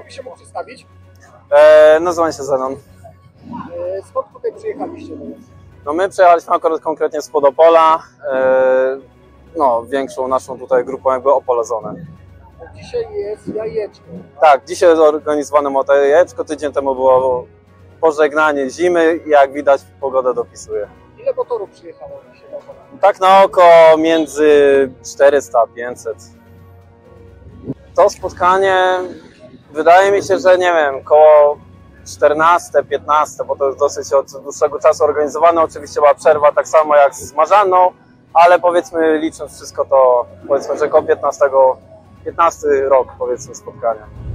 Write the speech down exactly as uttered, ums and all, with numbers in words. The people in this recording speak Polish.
Jakbyś się mógł przedstawić? E, nazywam się Zenon. E, skąd tutaj przyjechaliście do nas? No my przyjechaliśmy akurat konkretnie z Podopola. E, no, większą naszą tutaj grupą jakby Opole Zone. Dzisiaj jest jajeczko. Tak, dzisiaj jest organizowane moto jajeczko. Tydzień temu było pożegnanie zimy i jak widać pogoda dopisuje. Ile motorów przyjechało dzisiaj do Opola? Tak na oko między czterysta a pięćset. To spotkanie wydaje mi się, że nie wiem, koło czternaste, piętnaste, bo to jest dosyć od dłuższego czasu organizowane. Oczywiście była przerwa tak samo jak z Marzanną, ale powiedzmy licząc wszystko to powiedzmy, że koło piętnastego, piętnasty rok powiedzmy spotkania.